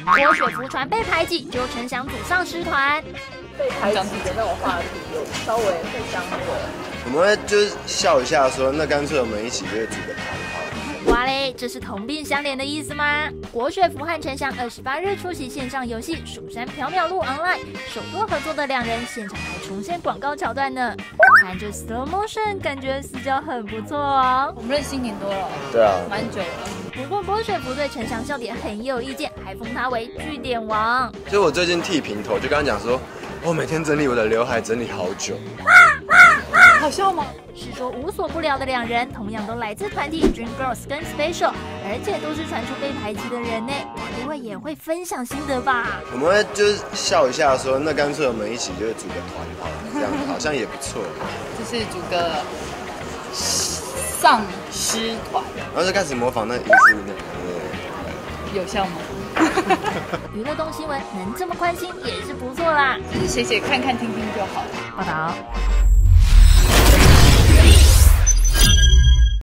郭雪芙传被排挤，就陈翔组上师团。 被排挤的那种话题有稍微互相那个， 我们会就是笑一下说，那干脆我们一起就是组个团好了。 哇嘞，这是同病相怜的意思吗？郭雪芙和陈翔28日出席线上游戏《蜀山缥缈录 Online》，首度合作的两人现场还重现广告桥段呢。看着 slow motion， 感觉私交很不错哦。 我们认识1年多了， 对啊， 蛮久了。 不过郭雪芙对陈翔笑点很有意见，还封他为句点王。 所以我最近剃平头，就跟他讲说，我每天整理我的刘海整理好久。 好笑吗？ 是说无所不聊的两人，同样都来自团体 Dream Girls 跟 Special， 而且都是传出被排挤的人呢。该不会也会分享心得吧？ 我们会就是笑一下说，那干脆我们一起就是组个团好了，这样好像也不错。 就是组个丧尸团， 然后就开始模仿那个医生的， 有效吗？ 娱乐动新闻能这么关心也是不错啦。 就是写写看看听听就好了。 报道。